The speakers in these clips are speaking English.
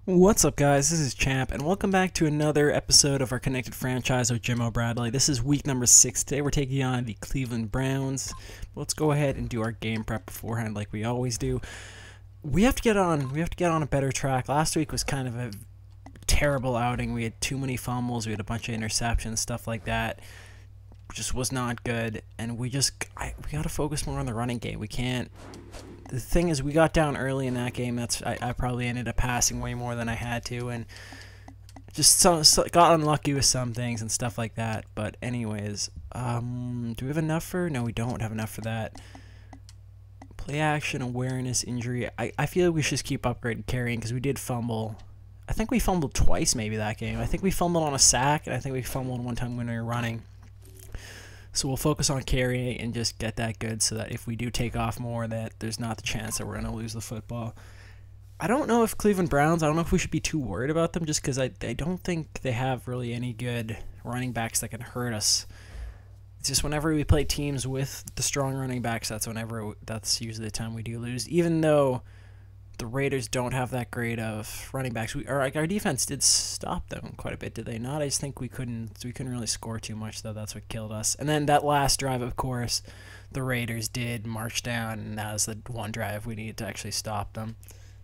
What's up, guys? This is Champ, and welcome back to another episode of our Connected Franchise with Jim O'Bradley. This is week number 6. Today we're taking on the Cleveland Browns. Let's go ahead and do our game prep beforehand like we always do. We have to get on a better track. Last week was kind of a terrible outing. We had too many fumbles, we had a bunch of interceptions, stuff like that. Just was not good, and we got to focus more on the running game. We can't. The thing is, we got down early in that game. I probably ended up passing way more than I had to, and just got unlucky with some things and stuff like that. But anyways, do we have enough for? No, we don't have enough for that. Play action, awareness, injury. I feel like we should just keep upgrading carrying because we did fumble. I think we fumbled twice maybe that game. I think we fumbled on a sack, and I think we fumbled one time when we were running. So we'll focus on carrying and just get that good so that if we do take off more, that there's not the chance that we're going to lose the football. I don't know if Cleveland Browns, I don't know if we should be too worried about them just because I don't think they have really any good running backs that can hurt us. It's just whenever we play teams with the strong running backs, that's usually the time we do lose. Even though the Raiders don't have that great of running backs. Our defense did stop them quite a bit, did they not? I just think we couldn't really score too much, though. That's what killed us. And then that last drive, of course, the Raiders did march down, and that was the one drive we needed to actually stop them.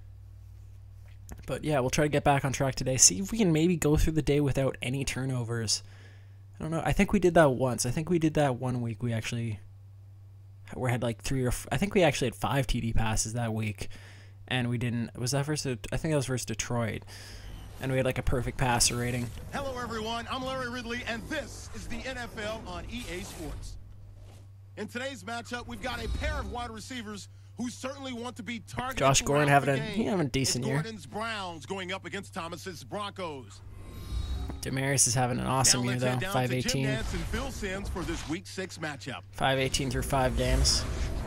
But yeah, we'll try to get back on track today. See if we can maybe go through the day without any turnovers. I don't know. I think we did that once. I think we did that one week. We had like I think we actually had 5 TD passes that week. And we didn't. Was that versus? I think that was versus Detroit, and we had like a perfect passer rating. Hello, everyone. I'm Larry Ridley, and this is the NFL on EA Sports. In today's matchup, we've got a pair of wide receivers who certainly want to be targeted. Josh Gordon having a decent year. Gordon's Browns going up against Thomas's Broncos. Demaryius is having an awesome year though. 518. Jim Nantz and Phil Simms for this Week 6 matchup. 518 through 5 games.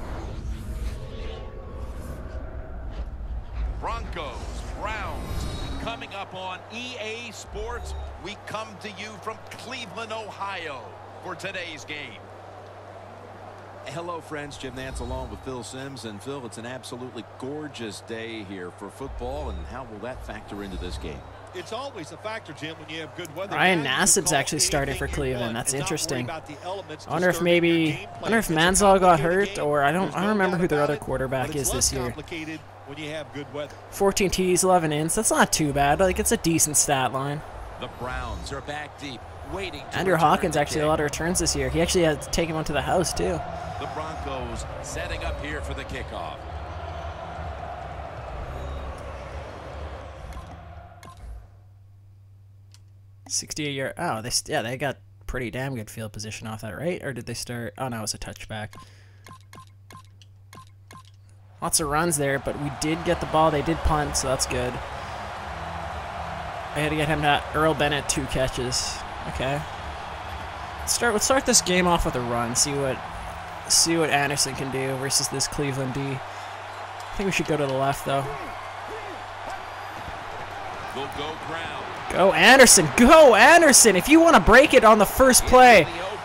Broncos, Browns, coming up on EA Sports. We come to you from Cleveland, Ohio for today's game. Hello, friends. Jim Nantz along with Phil Simms. And Phil, it's an absolutely gorgeous day here for football. And how will that factor into this game? It's always a factor, Jim, when you have good weather. Ryan Nassib's actually starting for Cleveland. That's interesting. I wonder if Manziel got hurt, or I don't remember who their other quarterback is this year. When you have good weather. 14 TDs, 11 ins. That's not too bad. Like, it's a decent stat line. The Browns are back deep, waiting. Andrew Hawkins actually a lot of returns this year. He actually had to take him onto the house too. The Broncos setting up here for the kickoff. '68-yard. Oh, they got pretty damn good field position off that, right? Or did they start? Oh no, it was a touchback. Lots of runs there, but we did get the ball. They did punt, so that's good. I had to get him to Earl Bennett 2 catches. Okay. Let's start this game off with a run. See what Anderson can do versus this Cleveland D. I think we should go to the left though. We'll go Brown. Go Anderson! Go Anderson! If you want to break it on the first play.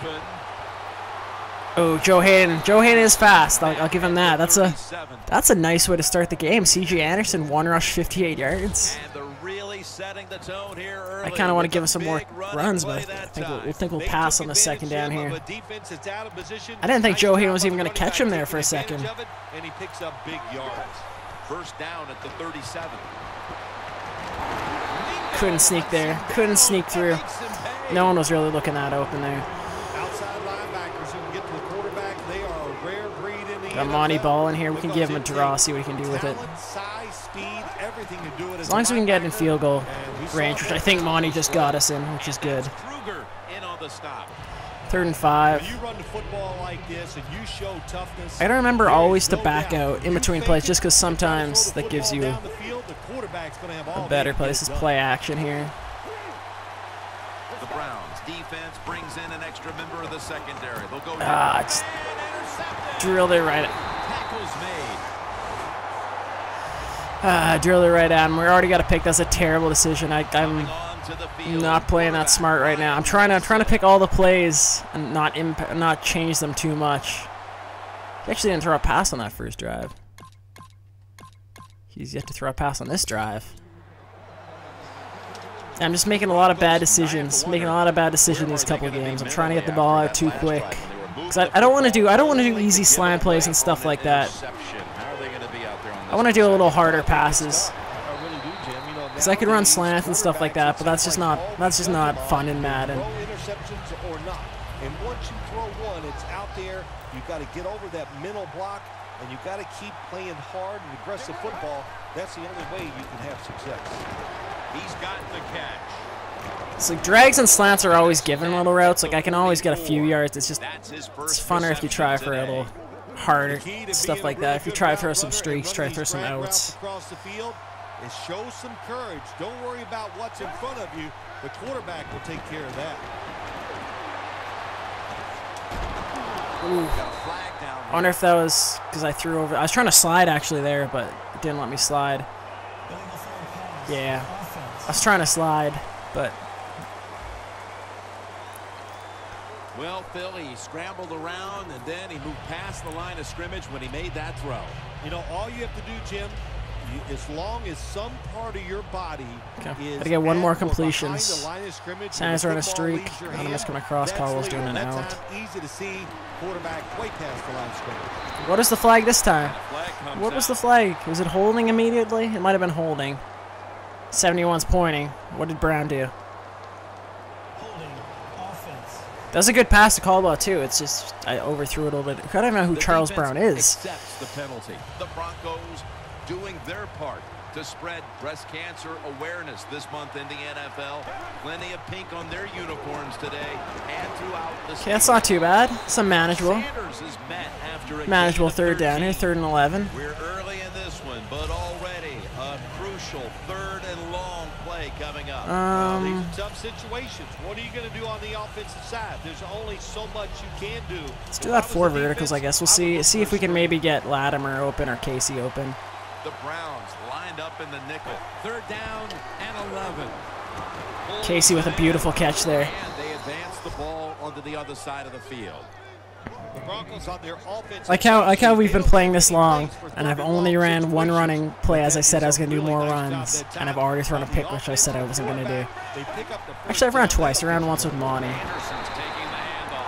Oh, Joe Hayden. Joe Hayden is fast. I'll give him that. That's a nice way to start the game. C.J. Anderson, 1 rush, 58 yards. I kind of want to give him some more runs, but I think we'll pass on the second down here. I didn't think Joe Hayden was even going to catch him there for a second. And he picks up big yards. First down at the 37. Couldn't sneak there. Couldn't sneak through. No one was really looking that open there. Got Monty Ball in here. We can give him a draw, see what he can do with it. As long as we can get in field goal range, which I think Monty just got us in, which is good. 3rd and 5. I don't remember always to back out in between plays, just because sometimes that gives you a better play. This is play action here. The Browns defense brings in an extra member of the secondary. They'll go It's drilled it right. Drilled it right at him. We already got to pick. That's a terrible decision. I'm not playing that smart right now. I'm trying to pick all the plays and not change them too much. He actually didn't throw a pass on that first drive. He's yet to throw a pass on this drive. I'm just making a lot of bad decisions. Making a lot of bad decisions these couple of games. I'm trying to get the ball out too quick. Cause I don't want to do easy slant plays and stuff like that. I want to do a little harder passes. Cause I could run slants and stuff like that, but that's just not fun in Madden. Interceptions or not, and once you throw one, it's out there. You got to get over that mental block, and you got to keep playing hard and aggressive football. That's the only way you can have success. He's got the catch. So drags and slants are always given little routes. Like I can always get a few yards. It's just it's funner if you try for a little harder stuff like that. If you try to throw some streaks, try to throw some outs. Across the field, it shows some courage. Don't worry about what's in front of you. The quarterback will take care of that. I wonder if that was because I threw over. I was trying to slide actually there, but it didn't let me slide. Yeah, I was trying to slide, but. Well, Phil, he scrambled around, and then he moved past the line of scrimmage when he made that throw. You know, all you have to do, Jim, as long as some part of your body is gotta get one more at or completions. behind the line of scrimmage, Sands are on a the football streak. leaves your I'm just hand, coming across. that's Caldwell's doing legal. an That out. time, easy to see quarterback way past the line of scrimmage. What is the flag this time? Flag comes What was the out. flag? Was it holding immediately? It might have been holding. 71's pointing. What did Brown do? That was a good pass to Caldwell too. It's just I overthrew it a little bit. I don't know who The Charles defense Brown is. accepts the penalty. The Broncos doing their part to spread breast cancer awareness this month in the NFL. Plenty of pink on their uniforms today and throughout the Okay, that's not too bad. Some manageable. Sanders is met after a Manageable gain of third down here, 13. 3rd and 11. We're early in this one, but already a crucial 3rd and long play coming up. These are tough situations. What are you going to do on the offensive side? There's only so much you can do. Let's do that 4 verticals, I guess. We'll see if we can maybe get Latimer open or Casey open. The Browns lined up in the nickel. 3rd down and 11. Casey with a beautiful catch there. And they advance the ball onto the other side of the field. The Broncos on their offense. Like how we've been playing this long, and I've only ran one running play as I said I was going to do more runs, and I've already thrown a pick, which I said I wasn't going to do. Actually, I've run twice. I ran once with Monty. Anderson's taking the handoff.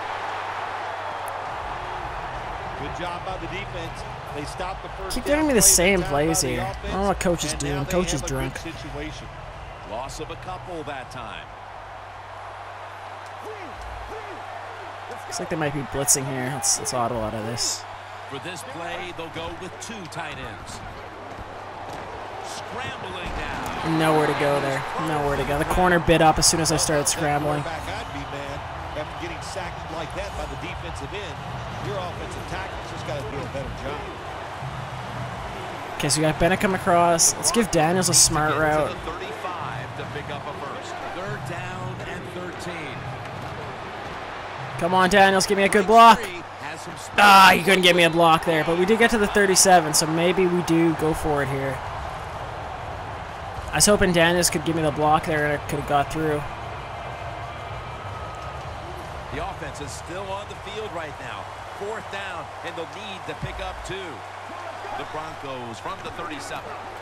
Good job by the defense. They stopped the first Keep down giving me the play same time plays by the here. I offense, don't know what Coach is and doing. now they Coach is have a good drunk. situation. Loss of a couple that time. Looks like they might be blitzing here. Let's audible out of this. For this play, they'll go with 2 tight ends. Scrambling now. Nowhere to go there. Nowhere to go. The corner bit up as soon as I started scrambling. I'd be mad after getting sacked like that by the defensive end. Your offensive tackle's just got to do a better job. Okay, so we got Bennett come across. Let's give Daniels a smart route. To the 35 to pick up a first. 3rd down and 13. Come on, Daniels, give me a good block. Ah, you couldn't give me a block there, but we did get to the 37, so maybe we do go for it here. I was hoping Daniels could give me the block there and I could have got through. The offense is still on the field right now. 4th down, and they'll need to pick up 2. The Broncos from the 37.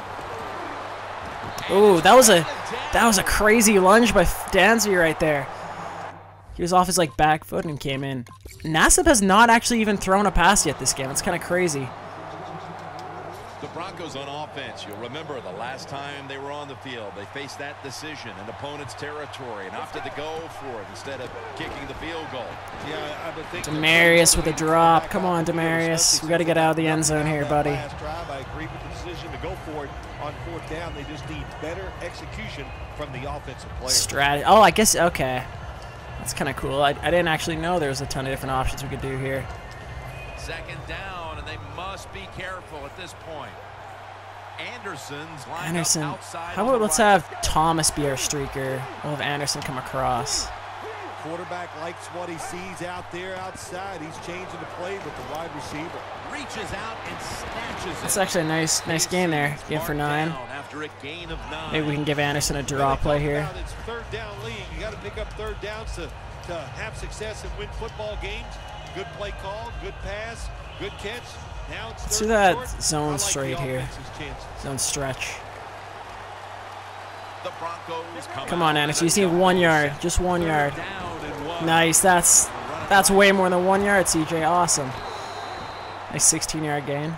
Ooh, that was a crazy lunge by Danzy right there. He was off his back foot and came in. Nassib has not actually even thrown a pass yet this game. It's kind of crazy. The Broncos on offense, you'll remember the last time they were on the field, they faced that decision in opponent's territory and opted to go for it instead of kicking the field goal. Yeah, I've been thinking Demarius with a drop. Come on, Demarius. We got to get out of the end zone here, buddy. Last drive, I agree with the decision to go for it on 4th down. They just need better execution from the offensive player. Oh, I guess, okay. That's kind of cool. I didn't actually know there was a ton of different options we could do here. 2nd down, and they must be careful at this point. Anderson's lined up outside. How about let's have Thomas be our streaker. We'll have Anderson come across. Quarterback likes what he sees out there outside. He's changing the play with the wide receiver. Reaches out and snatches it. That's actually a nice game there. Game for 9. After a gain of 9. Maybe we can give Anderson a draw play here. It's 3rd down league. You got to pick up 3rd downs to have success and win football games. Good play call, good pass, good catch. Now it's Let's do 3rd that and short. zone I like straight the here. offense's chances. Zone stretch. The Broncos Come on, Anderson. You just need 1 yard. Just 1 yard. Nice. That's way more than 1 yard, CJ. Awesome. Nice 16-yard gain.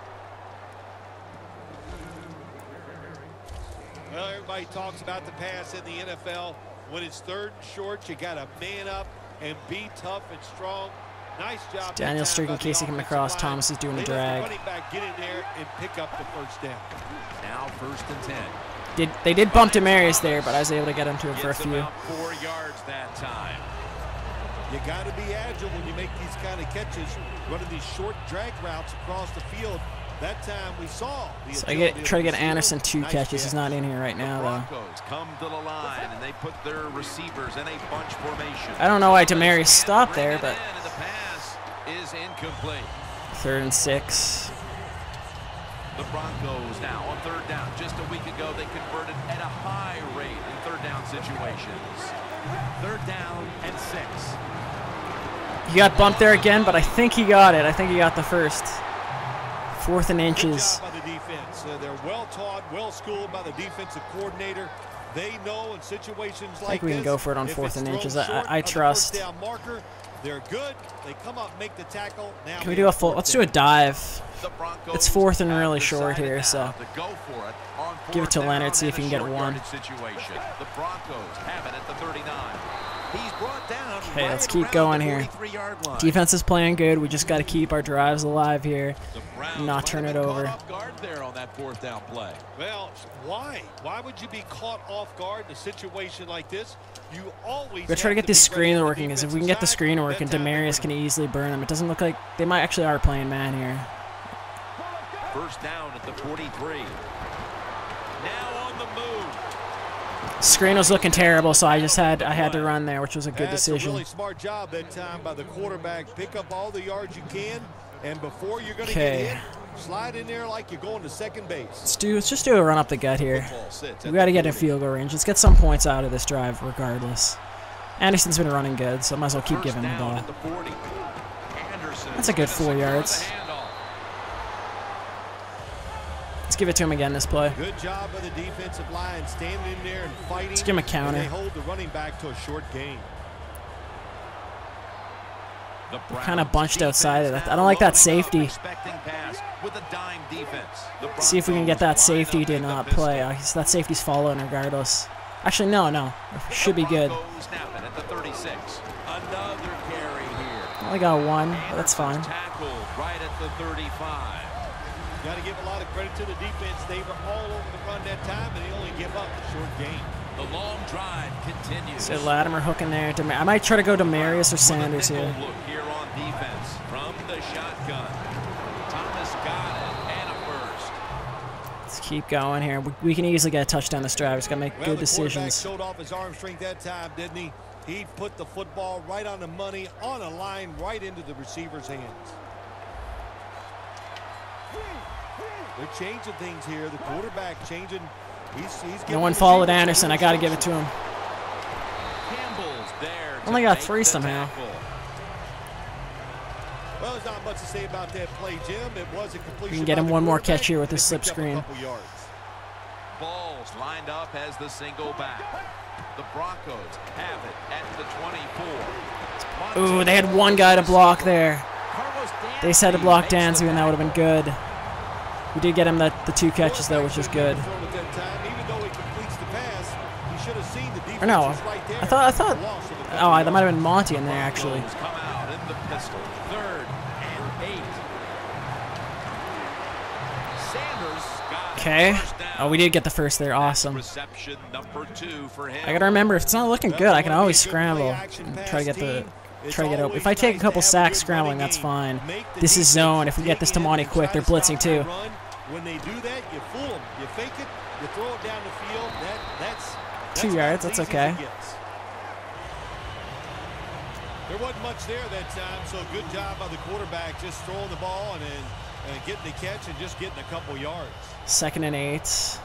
Well, everybody talks about the pass in the NFL. When it's 3rd and short, you got to man up and be tough and strong. Nice job. Daniel streaking Casey coming across. Thomas is doing the drag. Running back, get in there and pick up the first down. Now 1st and 10. They did bump Demarius there, but I was able to get him to him for a Gets few. about 4 yards that time. You got to be agile when you make these kind of catches, running these short drag routes across the field. That time we saw. So I try to get Anderson 2 catches. He's not in here right now, though. Broncos come to the line, and they put their receivers in a bunch formation. I don't know why Demarius stopped there, but And the pass is incomplete. 3rd and 6. The Broncos now on 3rd down. Just a week ago, they converted at a high rate in 3rd down situations. 3rd down and 6. He got bumped there again, but I think he got it. I think he got the first. 4th and Good inches. job by the defense. They're well taught, well schooled by the defensive coordinator. They know in situations like think we can this, go for it on if 4th it's and thrown inches. short I of the trust. first down marker, they're good. They come up, make the tackle. Now Can we do a full? Let's do a dive. The Broncos It's 4th and have really short decided here, now so to go for it on give it to 4th Leonard, down see if he in can a get short one. yardage situation. The Broncos have it at the 39. He's brought down. Okay, let's right keep around going the here. 43-yard line. Defense is playing good. We just got to keep our drives alive here. The Browns Not might turn have it been over. caught off guard there on that 4th down play. Well, why? Why would you be caught off guard in a situation like this? You always We're trying to have get this be ready screen on the working, because if we can get the defensive screen side, working, that time they Demarius win can it. easily burn them. It doesn't look like they might actually are playing man here. 1st down at the 43. Now on the move. Screen was looking terrible, so I had to run there, which was a good That's decision. a really smart job that time by the quarterback. Pick up all the yards you can, and before you're going to get Okay. hit, slide in there like you're going to second base. Let's just do a run up the gut here. Football sits We at got to the get in 40. field goal range. Let's get some points out of this drive regardless. Anderson's been running good, so I might as well keep 1st giving him the down ball. at the 40. Anderson That's a good trying to 4 secure yards. the handoff. Let's give it to him again this play. Good job by the defensive line, standing in there and fighting. Let's give him a counter. And they hold the running back to a short gain. The Kinda Browns bunched outside of defense that. I don't like that now safety. loading up, expecting pass with a dime defense. The See if we can get that Broncos line safety up to in the not pistol. play. That safety's following regardless. Actually, no. It should be good. Broncos snap it at the 36. Another carry here. Only got one, but that's fine. Anderson tackled right at the 35. Got to give a lot of credit to the defense. They were all over the run that time, and they only give up a short gain. The long drive continues. So Latimer hooking there. I might try to go to Marius or Sanders With a here. nickel look here on defense from the shotgun. Thomas got it and a first. Let's keep going here. We can easily get a touchdown this drive. Just got to make Well, good the quarterback decisions. showed off his arm strength that time, didn't he? He put the football right on the money, on a line, right into the receiver's hands. They're changing things here. The quarterback changing. He's No giving one the followed receivers Anderson. a I got to little give it to him. Campbell's there. Only to got make 3 the somehow. tackle. Well, there's not much to say about that play, Jim. It was a completion. We can get by him the one more quarterback, catch here with and this they slip picked up a screen. couple yards. Balls lined up as the single back. The Broncos have it at the 24. Ooh, they had one guy to block there. Carlos They said to block makes the Dansby, and that would have been good. We did get him the 2 catches, though, which is good. Even though he completes the pass, he should have seen the defense Or no, was right there. I thought. The loss of a couple Oh, that yards. might have been Monty in there actually. Broncos come out in the pistol. 3rd and 8. Sanders got Okay. first down. Oh, we did get the first there. Awesome. Reception number 2 for him. I gotta remember, if it's not looking good, I can Well, always be a good scramble play-action and pass try to get the. team. It's Try to get up. always If I take a nice couple to have sacks good scrambling, running that's game. fine. Make the This is defense zone. If we get this to dig in Monty and quick, try they're to blitzing stop too. that run. When they do that, you fool them. You fake it, you throw it down the field. That's 2 yards, about that's as easy okay. as it gets. There wasn't much there that time, so good job by the quarterback just throwing the ball and then getting the catch and just getting a couple yards. 2nd and 8.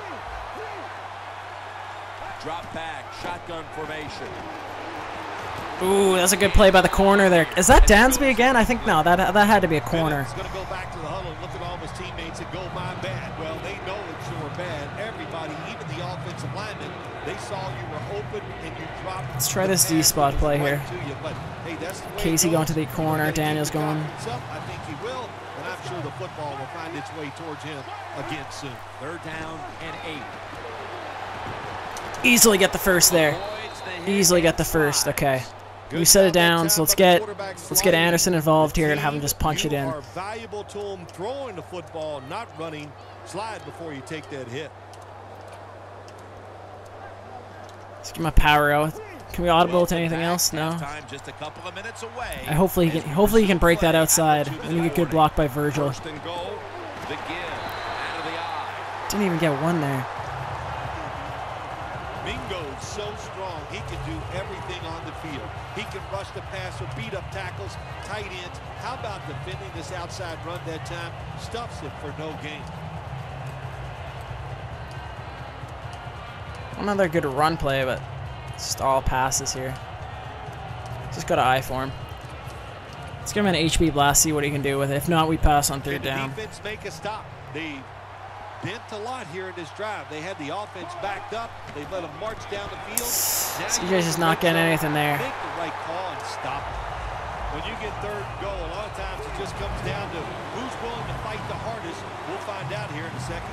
Drop back, shotgun formation. Ooh, that's a good play by the corner there. Is that Dansby again? I think no. That had to be a corner. He's going to go back to the huddle and look at all of his teammates and go, my bad. Well, they know it's your bad. Everybody, even the offensive linemen, they saw you were open and you dropped. Let's try this D-spot play here. But, hey, that's the way Casey going to the corner. Daniels going. I think he will, and I'm sure the football will find its way towards him again soon. 3rd down and 8. Easily get the first there. Easily get the first. Okay. We set it down, so let's get Anderson involved here and have him just punch it in. You are valuable to him throwing the football, not running. Slide before you take that hit. Let's get my power out. Can we audible to anything else? No. Just a couple of minutes away. Hopefully he can break that outside. We need a good block by Virgil. First and goal. The give out of the eye. Didn't even get one there. Mingo's so strong, he can do everything on the field. He can rush the passer, beat up tackles, tight ends. How about defending this outside run that time? Stuffs it for no gain. Another good run play, but just all passes here. Just got an eye for him. Let's give him an HB blast, see what he can do with it. If not, we pass on 3rd down. The defense make a stop. They bent a lot here in this drive. They had the offense backed up. They let them march down the field. CJ's just not getting anything there. Make the right call and stop it. When you get 3rd and goal, a lot of times it just comes down to who's willing to fight the hardest. We'll find out here in a second.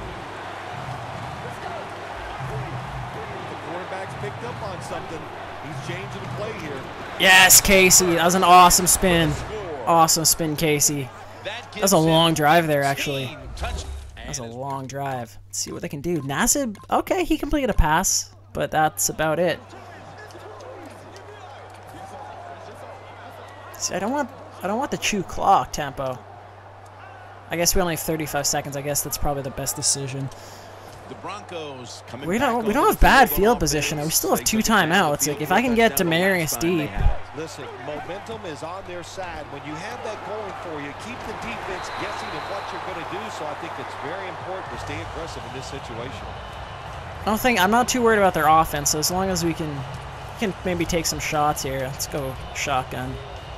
The quarterback's picked up on something. He's changing the play here. Yes, Casey. That was an awesome spin. Awesome spin, Casey. That was a long drive there, actually. That was a long drive. Let's see what they can do. Nassib, okay, he completed a pass, but that's about it. See, I don't want the chew clock tempo. I guess we only have 35 seconds. I guess that's probably the best decision. The Broncos coming we don't have bad field position. We still have 2 timeouts. Like if I can get Demarius deep. Listen, momentum is on their side. When you have that going for you, keep the defense guessing at what you're going to do. So I think it's very important to stay aggressive in this situation. I'm not too worried about their offense. So as long as we can maybe take some shots here. Let's go shotgun.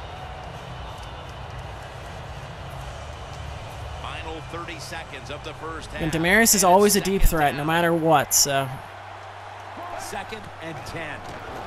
30 seconds of the first half. And Demarius is always a deep threat, no matter what, so. 2nd and 10.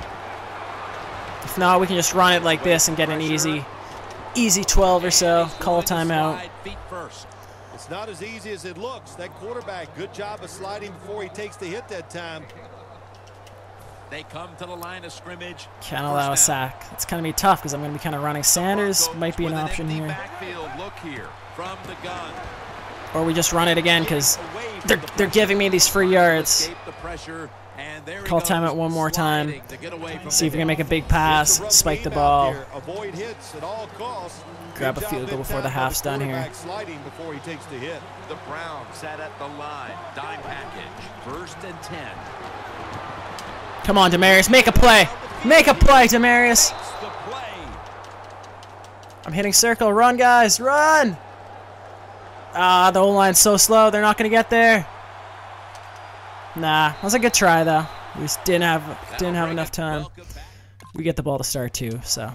If not, we can just run it like this and get an easy 12 or so. Call a timeout. It's not as easy as it looks. That quarterback, good job of sliding before he takes the hit that time. They come to the line of scrimmage. Can't allow a sack. It's going to be tough because I'm going to be kind of running. Sanders might be an option here. Backfield look here from the gun. Or we just run it again because they're giving me these free yards. Call timeout one more time. See if we can make a big pass, spike the ball. Grab a field goal before the half's done here. The Browns sat at the line. Dime package. 1st and 10. Come on, Demarius. Make a play. Make a play, Demarius. I'm hitting circle. Run, guys. Run. Ah, the O-line's so slow. They're not going to get there. Nah, that was a good try, though. We just didn't have enough time. We get the ball to start, too, so.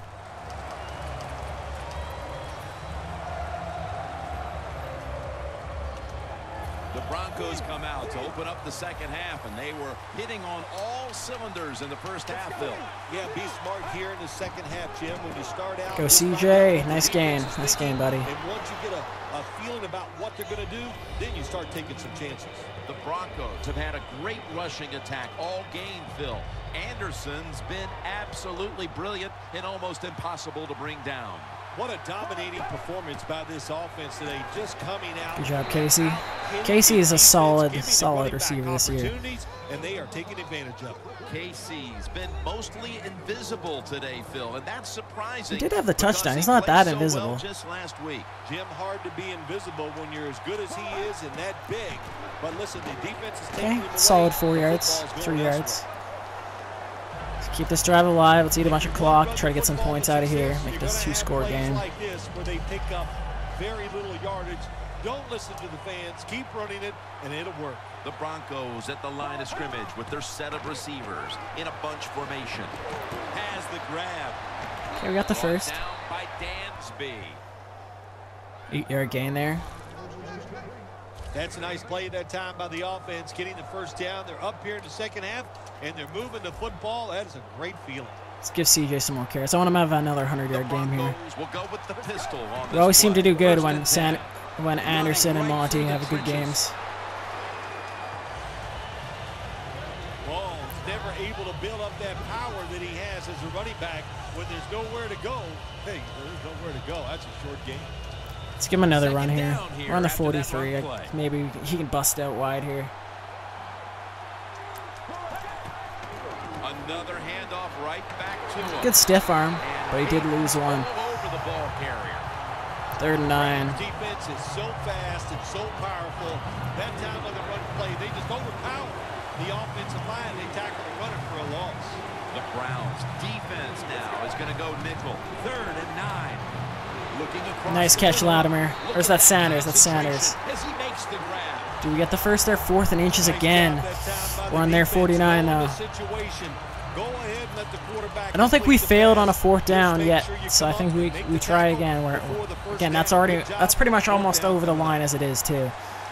The Broncos come out to open up the 2nd half, and they were hitting on all cylinders in the first half, Phil. Yeah, be smart here in the 2nd half, Jim. When you start out. Go, CJ. Nice game. Nice game, buddy. And once you get a feeling about what they're going to do, then you start taking some chances. The Broncos have had a great rushing attack all game, Phil. Anderson's been absolutely brilliant and almost impossible to bring down. What a dominating performance by this offense today, just coming out. Good job, Casey. Casey is a solid receiver this year. And they are taking advantage of it. Casey's been mostly invisible today, Phil, and that's surprising. He did have the touchdown. He's not that invisible. Well just last week. Jim, hard to be invisible when you're as good as he is and that big. But listen, the defense is taking him away. Solid 4 yards, 3 yards. Let's keep this drive alive. Let's eat a bunch of clock. Try to get some points out of here. Make this 2-score game. Like this, where they pick up very little yardage, Don't listen to the fans. Keep running it, and it'll work. The Broncos at the line of scrimmage with their set of receivers in a bunch formation. Has the grab. Okay, we got the first. Down by Dansby. 8-yard gain there. That's a nice play that time by the offense, getting the first down. They're up here in the second half, and they're moving the football. That is a great feeling. Let's give CJ some more carries. I want him to have another 100-yard game here. Will go with the pistol on We always seem to do good when First when Anderson and Monty have good games. Ball's never able to build up that power that he has as a running back when there's nowhere to go. Hey, there's nowhere to go. That's a short game. Let's give him another run Second here. down here We're on the after that 43. run play. Maybe he can bust out wide here. Another handoff right back to him. Good stiff arm, but he did lose one. All over the ball carrier. 3rd and 9. Defense is so fast and so powerful. That time on the run play, they just overpower the offensive line. They tackle the runner for a loss. The Browns defense now is going to go nickel. 3rd and 9. Looking across. Nice catch, Latimer. Or is that Sanders? That's Sanders. As he makes the grab. Do we get the first there? 4th and inches again. We're on their 49 now. I don't think we failed on a 4th down yet, so I think we try again. Again, that's pretty much almost over the line as it is too.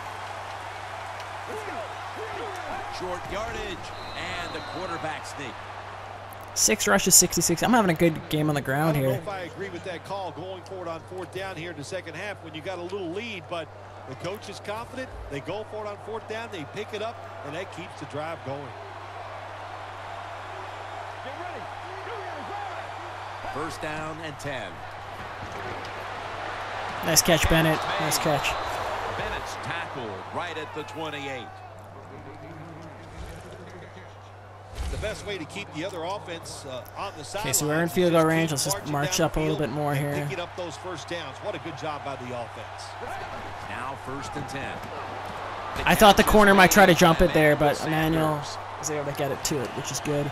Short yardage and the quarterback sneak. 6 rushes, 66. I'm having a good game on the ground I don't know here. if I agree with that call going forward on 4th down here in the second half when you got a little lead, but the coach is confident. They go for it on 4th down. They pick it up, and that keeps the drive going. First down and 10. Nice catch, Bennett. Nice catch. Bennett's tackled right at the 28. The best way to keep the other offense on the side. Okay, so we're in field goal range. Let's just march up a little bit more here. Picking up those first downs. What a good job by the offense. Now 1st and 10. I thought the corner might try to jump it there, but Emmanuel was able to get it to it, which is good.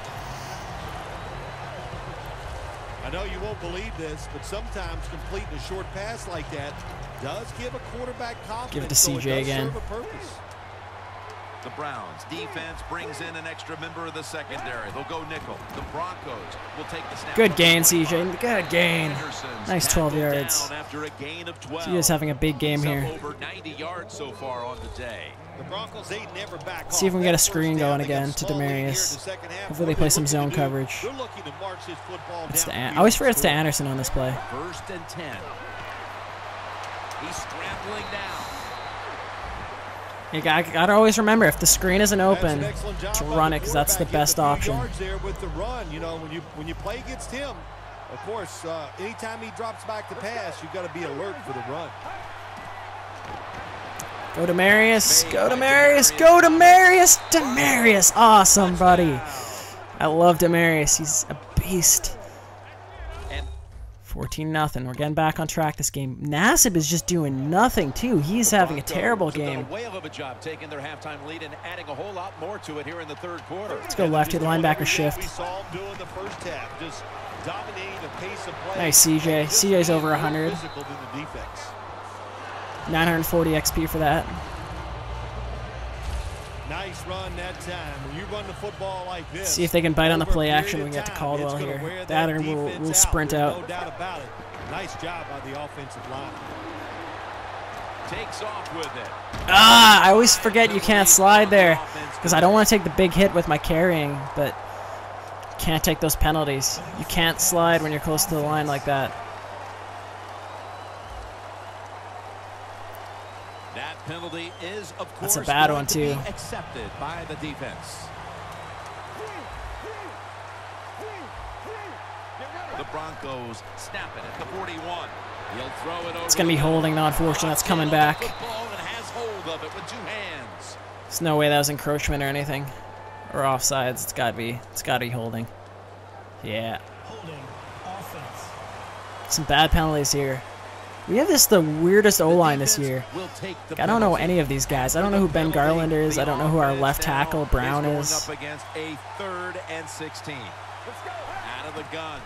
I know you won't believe this, but sometimes completing a short pass like that does give a quarterback confidence. Give it to so CJ it does again. serve a purpose. The Browns defense brings in an extra member of the secondary. They'll go nickel. The Broncos will take the snap. Good gain, CJ. Good gain. Anderson's Nice 12 tackled yards. down after a gain of 12. CJ's having a big game He's up here. over 90 yards so far on the day. The Broncos, they never back off. See if we can get a That screen first down, going they got again to small lead here in the Demarius. second half. Hopefully they What play they're some looking zone to do, coverage. They're looking to march this football It's down to the I always field. forget it's to Anderson on this play. 1st and 10. He's scrambling down. You gotta always remember, if the screen isn't That's open, an excellent job to by run the it, because that's the quarterback. best Gets a few option. yards there with the run. You know, when you play against him, of course, anytime he drops back to pass, you've got to be alert for the run. Go to Marius. Go to Marius. Go to Marius. Demarius. Awesome, buddy. I love Demarius. He's a beast. 14-0. We're getting back on track this game. Nassib is just doing nothing, too. He's having a terrible Broncos have game. done a whale of a job taking their halftime lead and adding a whole lot more to it here in the 3rd quarter. Let's go left to the linebacker shift. We saw him doing the first half, just dominating the pace of play. Nice, CJ. CJ's over 100. Physical than the defense. 940 XP for that. Nice run that time. When you run the football like this, See if they can bite on the over a play period action of when we get to time, Caldwell it's gonna here. wear That or we'll defense sprint There's out. No doubt about it. Nice job by the offensive line. Takes off with it. Ah, I always forget you can't slide there because I don't want to take the big hit with my carrying, but can't take those penalties. You can't slide when you're close to the line like that. That penalty is, of course, That's a bad going one, to be too. accepted by the defense. The Broncos snap it at the 41. He'll throw it over. It's going to be holding, though, unfortunately. That's coming back. Football and has hold of it with 2 hands. There's no way that was encroachment or anything. Or offsides. It's got to be holding. Yeah. Some bad penalties here. We have the weirdest O-line this year. I don't know any of these guys. I don't know who Ben Garland is. I don't know who our left tackle Brown is. Up against a 3rd and 16. Out of the gun.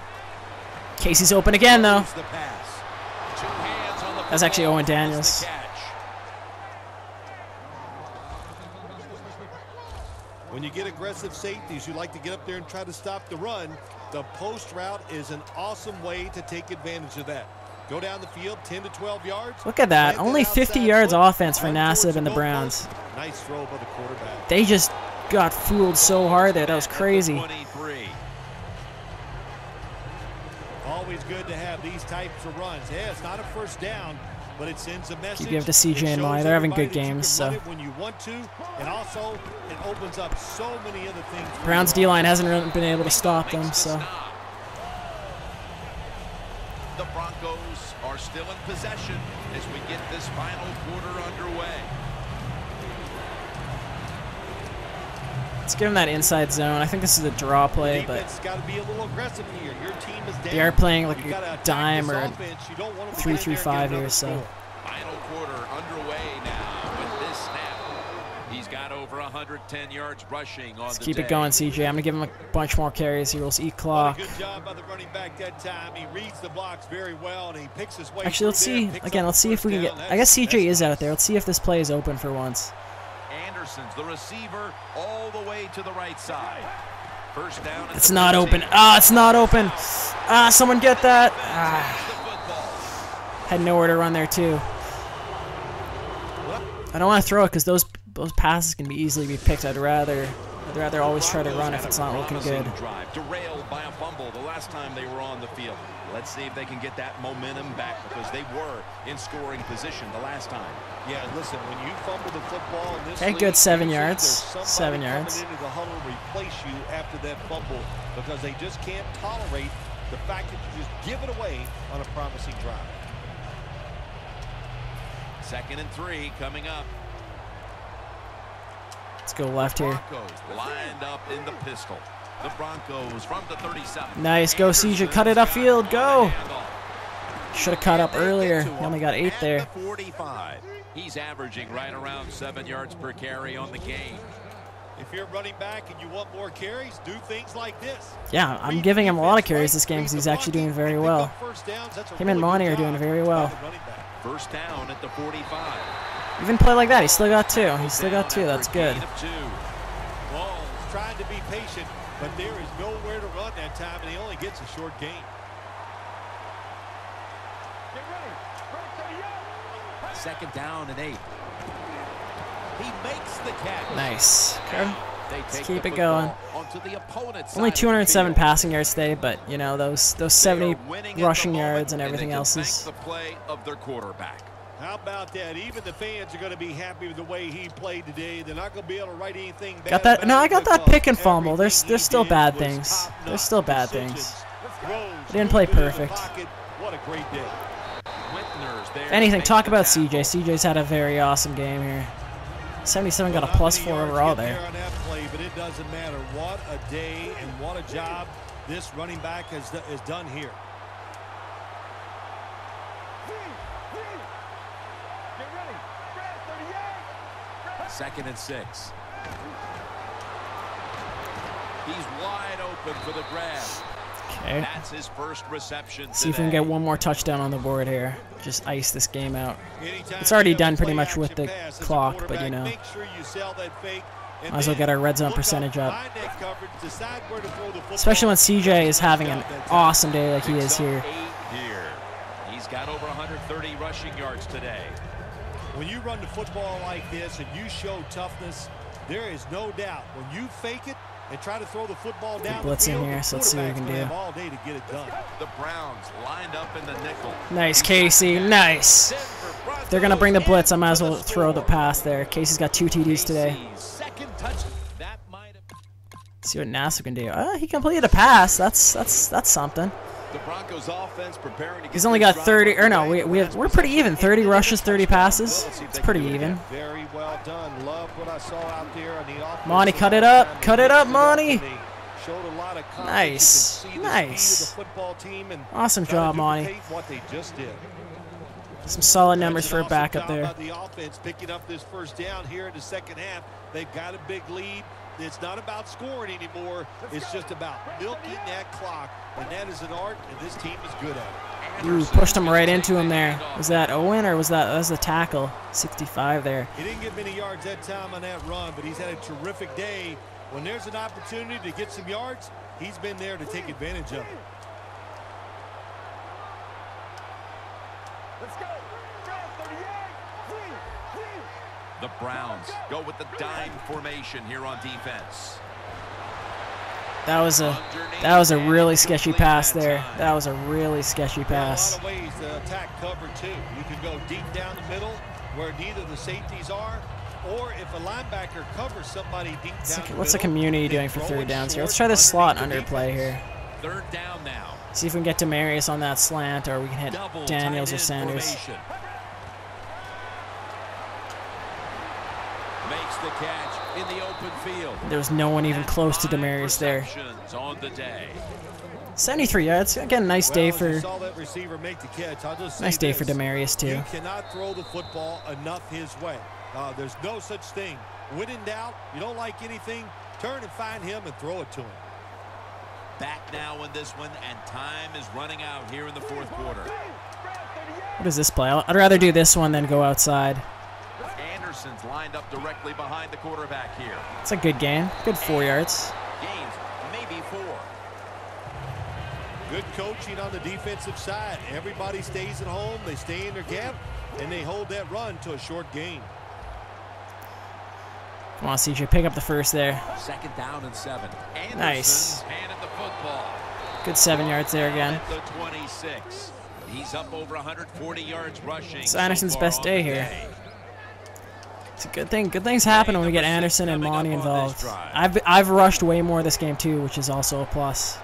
Casey's open again, though. The pass. 2 hands on the That's actually football. Owen Daniels. The catch. When you get aggressive safeties, you like to get up there and try to stop the run. The post route is an awesome way to take advantage of that. Go down the field 10 to 12 yards. Look at that. Only 50 yards offense for Nassib and the Browns. Nice throw by the quarterback. They just got fooled so hard there. That was crazy. Always good to have these types of runs. Yeah, it's not a first down, but it sends a message. You give to CJ and Monty. They're having good games. So when you want to, and also it opens up so many other things. Browns D-line hasn't really been able to stop them. So the Broncos are still in possession as we get this final quarter underway. let's give them that inside zone. I think this is a draw play, but got to be a little aggressive here. Your team is down. they are playing like a dime or a 3-3-5 here. So Final quarter underway now with this snap. He's got over 110 yards rushing on let's the keep day. it going, CJ. I'm gonna give him a bunch more carries here. We'll eat clock. Good job by the running back that time. He reads the blocks very well, and he picks his way. Actually, let's see again. Let's see if we can get. I guess CJ is out there. Let's see if this play is open for once. Anderson's the receiver all the way to the right side. First down. It's not open. Ah, it's not open. Ah, someone get that. Ah, had nowhere to run there too. I don't want to throw it because those passes can be easily be picked. I'd rather always try to run if it's not looking good. Drive derailed by a fumble the last time they were on the field. Let's see if they can get that momentum back because they were in scoring position the last time. Yeah, listen, when you fumble the football in this Okay, league, good 7 yards. there's 7 somebody yards. coming into the huddle to replace you after that fumble because they just can't tolerate the fact that you just give it away on a promising drive. 2nd and 3 coming up. Let's go left here. Broncos lined up in the pistol. The Broncos from the 37. Nice, go CJ. Cut it upfield. Go. Should have cut up earlier. He only got 8 there. 45. He's averaging right around 7 yards per carry on the game. If you're running back and you want more carries, do things like this. Yeah, I'm giving him a lot of carries this game because he's actually doing very well. Him and Monty are doing very well. First down at the 45. Even play like that, he still got 2. He still got 2. That's good. Walls trying to be patient, but there is nowhere to run that time, and he only gets a short gain. Second down and 8. He makes the catch. Nice. Okay. Let's keep it going. Only 207 passing yards today, but you know those 70 rushing yards and everything else is. The play of their quarterback. How about that? Even the fans are going to be happy with the way he played today. They're not going to be able to write anything bad. Got that? No, I got that pick and fumble. There's still Everything he bad did things. was There's still bad top-notch things. decisions. Didn't play Rose perfect. into the pocket. What a great day. If anything, talk about CJ. CJ's had a very awesome game here. 77 got a +4 overall there. On that play, but it doesn't matter. What a day and what a job this running back has done here. Second and 6. He's wide open for the grab. Okay. That's his first reception. See if we can today. get one more touchdown on the board here. Just ice this game out. It's already done pretty much with the clock, but you know. Might as well get our red zone percentage up. Especially when CJ is having an awesome day like he is here. He's got over 130 rushing yards today. When you run the football like this and you show toughness, there is no doubt when you fake it and try to throw the football down blitz the in field, here, so let's see what we can do. have all day to get it done. The Browns lined up in the nickel. Nice, Casey. Nice. If they're going to bring the blitz, I might as well throw the pass there. Casey's got 2 TDs today. Second touch. That might have... See what Nassib can do. He completed a pass. That's something. The Broncos offense preparing to get He's only got 30, or no, we're pretty even. 30 rushes, 30 passes. It's pretty even. Very well done. Love what I saw out there on the offense. Monty, cut it up. Cut it up, Monty. Showed a lot of confidence. Nice. You can see the Nice. speed of the football team and Awesome try to job, Monty. duplicate what they just did. Some solid numbers That's for an a awesome backup job there. by the offense picking up this first down here in the second half. They've got a big lead. It's not about scoring anymore. It's just about milking that clock, and that is an art, and this team is good at it. Ooh, pushed him right into him there. Was that Owen or was that a tackle? 65 there. He didn't get many yards that time on that run, but he's had a terrific day, When there's an opportunity to get some yards, he's been there to take advantage of it. Let's go. The Browns go with the dime formation here on defense. That was a really sketchy pass there. That was a really sketchy pass. A lot of ways to attack cover two. You can go deep down the middle where neither the safeties are, or if a linebacker covers somebody deep down What's the community doing for third downs here? Let's try this slot underplay here. Third down now. See if we can get Demarius on that slant, or we can hit Daniels or Sanders. Formation. Makes the catch in the open field. There's no one even close to Demarius there. On the day. 73 yards. Again, nice day for nice day for Demarius too. You cannot throw the football enough his way. There's no such thing. When in doubt, you don't like anything, turn and find him and throw it to him. Back now in this one, and time is running out here in the fourth quarter. What is this play? I'd rather do this one than go outside. Anderson's lined up directly behind the quarterback here. It's a good game. Good 4 yards. Gains maybe 4. Good coaching on the defensive side. Everybody stays at home. They stay in their gap, and they hold that run to a short gain. Come on, CJ, pick up the first there. Second down and 7. Anderson's Nice. handed the football. Good 7 yards there again. At the 26. He's up over 140 yards rushing. It's Anderson's so far best on day the here. day. It's a good thing. Good things happen when we get Anderson and Monty involved. I've rushed way more this game too, which is also a plus.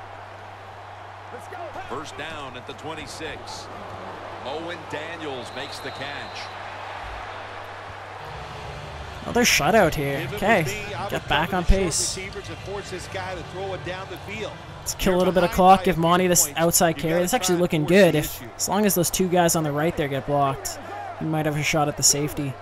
First down at the 26. Owen Daniels makes the catch. Another shutout here. Okay, get back on pace. Let's kill a little bit of clock. Give Monty this outside carry. It's actually looking good. As long as those two guys on the right there get blocked, we might have a shot at the safety.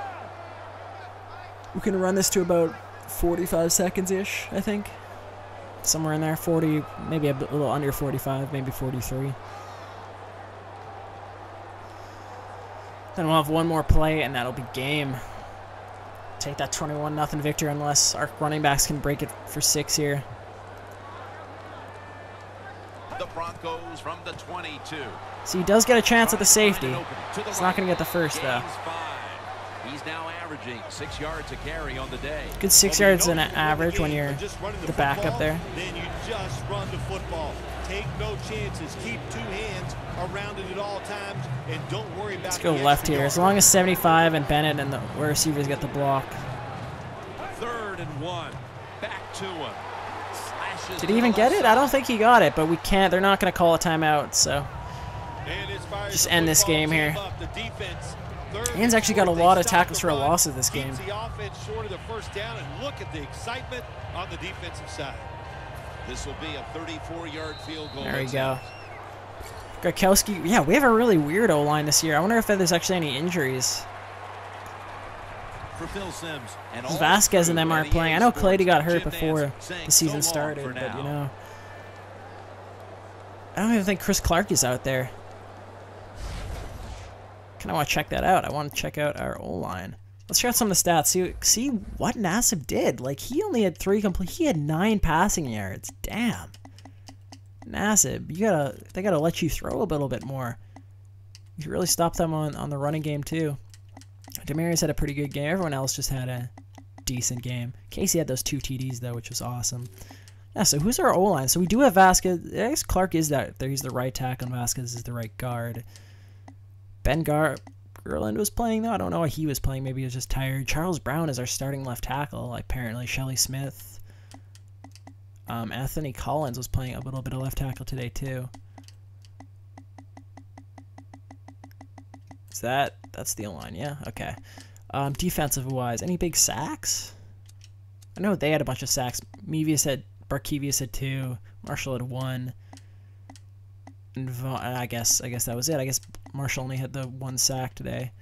We can run this to about 45 seconds-ish, I think. Somewhere in there, 40, maybe a little under 45, maybe 43. Then we'll have one more play, and that'll be game. Take that 21-0 victory unless our running backs can break it for 6 here. The Broncos from the 22. So he does get a chance at the safety. He's not going to get the first, though. He's now averaging 6 yards a carry on the day. Good 6 yards an average when you're the backup there. Then you just run the football. Take no chances. Keep 2 hands around it at all times, and don't worry about. Let's go left here. As long as 75 and Bennett and the receivers get the block. 3rd and 1. Back to him. Slashes. Did he even get it? I don't think he got it, but we can't. They're not going to call a timeout, so just end this game here. Ian's actually got a lot of tackles for a loss of this game. The offense short of the first down, and look at the excitement on the defensive side. This will be a 34-yard field goal. There we go. Grakowski, yeah, we have a really weird O-line this year. I wonder if there's actually any injuries. For Phil Simms and Vasquez and them aren't playing. I know Clady got hurt before the season started, but you know, I don't even think Chris Clark is out there. Kind of want to check that out. I want to check out our O-line. Let's check out some of the stats. See what Nassib did. Like, he only had 3 complete. He had 9 passing yards. Damn. Nassib, they gotta let you throw a little bit more. You really stopped them on the running game too. Demarius had a pretty good game. Everyone else just had a decent game. Casey had those 2 TDs though, which was awesome. Yeah, so who's our O-line? So we do have Vasquez. I guess Clark is that. He's the right tackle, and Vasquez is the right guard. Ben Garland was playing, though. I don't know why he was playing. Maybe he was just tired. Charles Brown is our starting left tackle, apparently. Shelley Smith. Anthony Collins was playing a little bit of left tackle today, too. Is that's the line, yeah? Okay. Defensive-wise, any big sacks? I know they had a bunch of sacks. Barkevius had 2. Marshall had 1. And I guess that was it. I guess Marshall only had the 1 sack today.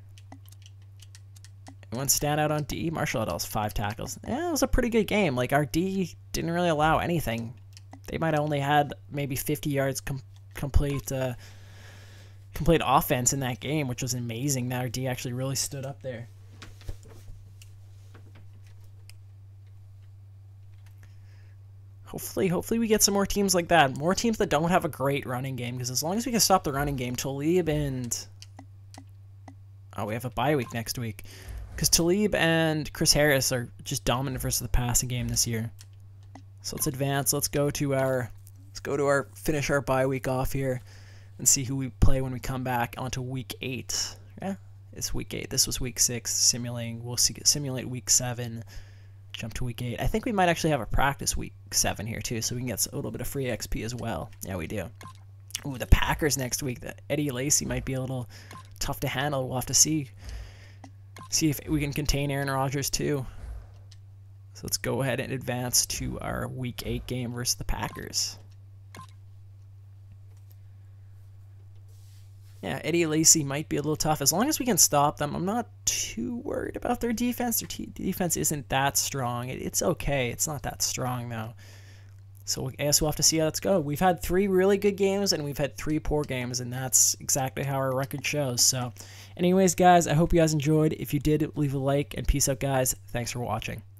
Anyone stand out on D? Marshall had all 5 tackles. Yeah, it was a pretty good game. Like, our D didn't really allow anything. They might have only had maybe 50 yards complete offense in that game, which was amazing that our D actually really stood up there. hopefully we get some more teams like that. More teams that don't have a great running game, because as long as we can stop the running game, Talib and... Oh, we have a bye week next week. Because Talib and Chris Harris are just dominant versus the passing game this year. So let's advance. Let's go to our finish our bye week off here and see who we play when we come back onto week 8. Yeah, it's week 8. This was week 6 simulating. We'll simulate week 7. Jump to week 8. I think we might actually have a practice week 7 here too, so we can get a little bit of free XP as well. Yeah, we do. Ooh, the Packers next week. Eddie Lacy might be a little tough to handle. We'll have to see if we can contain Aaron Rodgers too. So let's go ahead and advance to our week 8 game versus the Packers. Yeah, Eddie Lacy might be a little tough. As long as we can stop them, I'm not too worried about their defense. Their defense isn't that strong. It's okay. It's not that strong, though. So I guess we'll have to see how let's go. We've had 3 really good games, and we've had 3 poor games, and that's exactly how our record shows. So anyways, guys, I hope you guys enjoyed. If you did, leave a like, and peace out, guys. Thanks for watching.